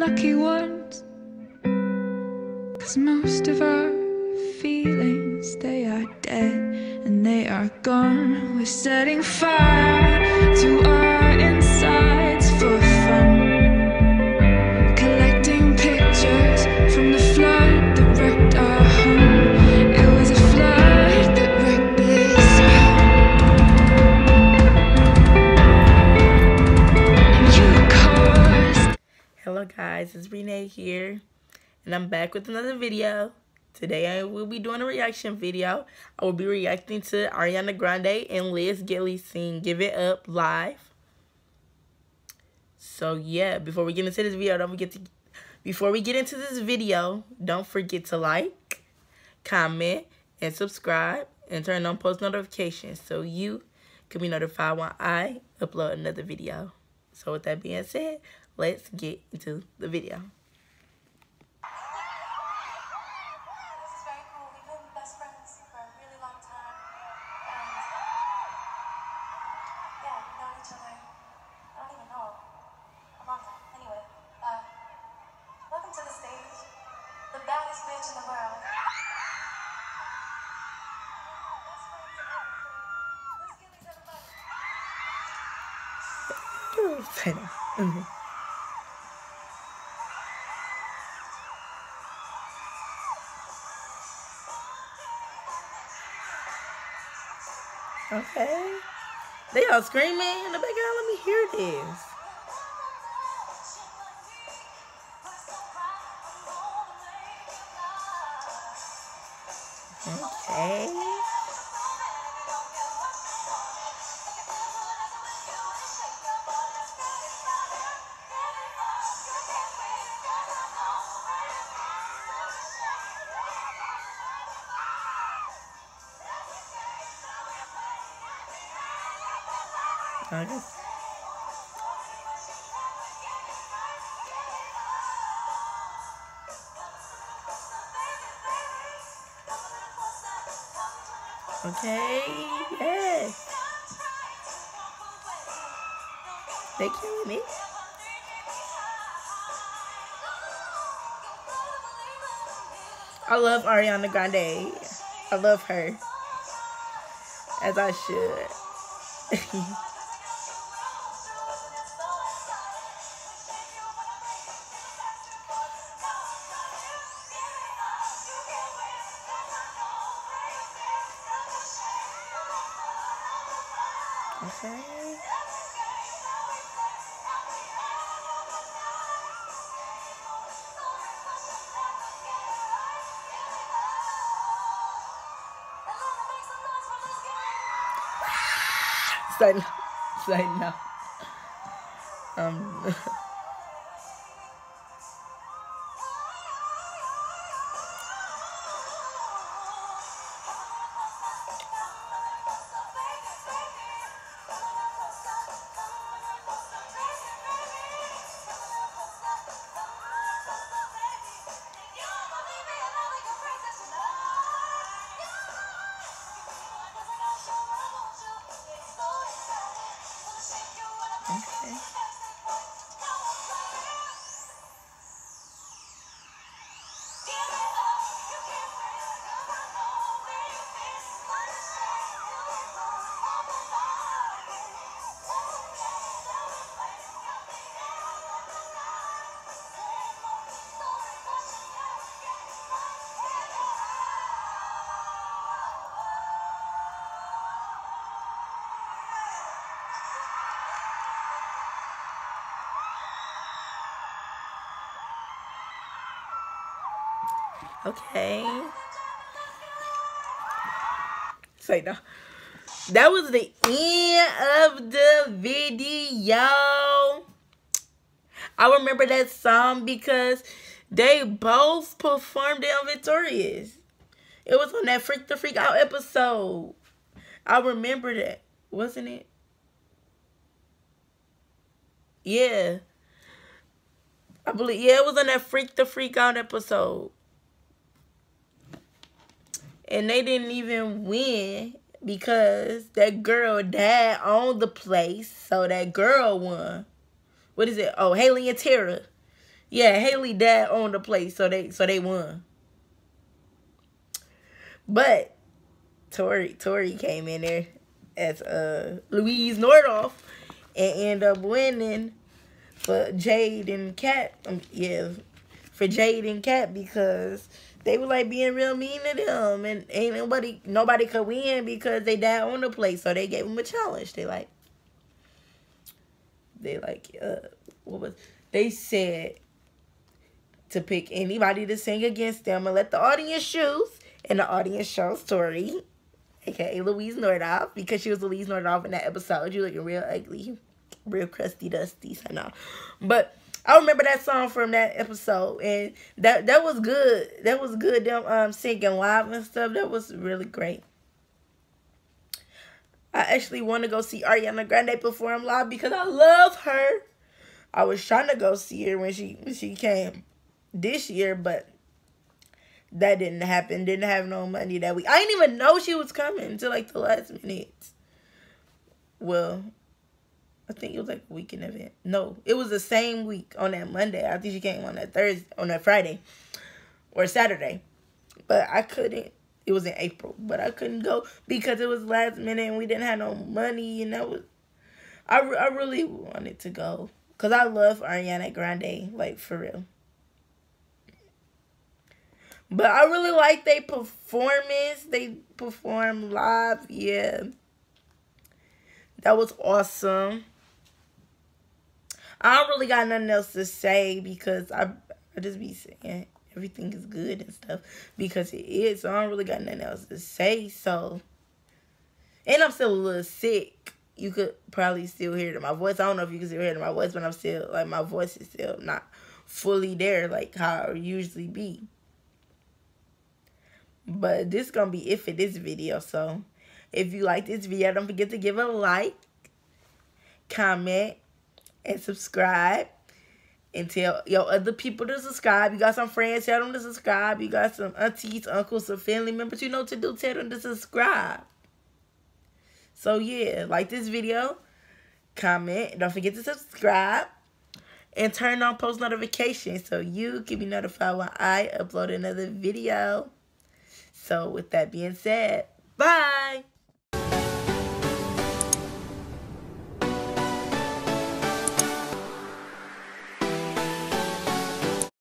lucky ones, 'cause most of our feelings, they are dead and they are gone. We're setting fire to our insides for fun, collecting pictures from the flood that wrecked our home. It was a flood that wrecked this home, and you caused. Hello guys, it's Renee here, and I'm back with another video. Today I will be doing a reaction video. I will be reacting to Ariana Grande and Liz Gilly sing Give It Up live. So yeah, before we get into this video, don't forget to like, comment, and subscribe, and turn on post notifications so you can be notified when I upload another video. So with that being said, let's get into the video. Bitch in the world. Okay. They all screaming in the background. Let me hear this. Okay. Okay. Okay, yes. They killing me. I love Ariana Grande. I love her. As I should. Okay. Say no. Okay. Okay. Say no. That was the end of the video. I remember that song because they both performed it on Victorious. It was on that Freak the Freak Out episode. I remember that. Wasn't it? Yeah. I believe, yeah, it was on that Freak the Freak Out episode. And they didn't even win because that girl dad owned the place. So that girl won. What is it? Oh, Haley and Tara. Yeah, Haley dad owned the place, so they won. But Tori came in there as Louise Nordoff and ended up winning for Jade and Kat. For Jade and Kat, because they were like being real mean to them, and ain't nobody could win because they dad owned the place, so they gave them a challenge. They said to pick anybody to sing against them and let the audience choose, and the audience chose Tori, aka Louise Nordoff, because she was Louise Nordoff in that episode. You looking real ugly, real crusty dusty, I know. But I remember that song from that episode, and that was good. That was good. Them singing live and stuff. That was really great. I actually want to go see Ariana Grande perform live because I love her. I was trying to go see her when she came this year, but that didn't happen. Didn't have no money that week. I didn't even know she was coming until like the last minute. Well, I think it was like a weekend event. No, it was the same week on that Monday. I think she came on that Friday or Saturday. But I couldn't. It was in April, but I couldn't go because it was last minute and we didn't have no money, and that was I really wanted to go because I love Ariana Grande, like for real. But I really like their performance. They performed live, yeah. That was awesome. I don't really got nothing else to say because I just be saying everything is good and stuff because it is. So I don't really got nothing else to say. So, and I'm still a little sick. You could probably still hear it in my voice. I don't know if you can still hear it in my voice, but I'm still, like, my voice is still not fully there like how it usually be. But this gonna be it for this video. So if you like this video, don't forget to give it a like, comment, and subscribe. And tell your other people to subscribe. You got some friends, tell them to subscribe. You got some aunties, uncles, some family members, you know what to do, tell them to subscribe. So yeah, like this video, comment, don't forget to subscribe, and turn on post notifications so you can be notified when I upload another video. So with that being said, bye!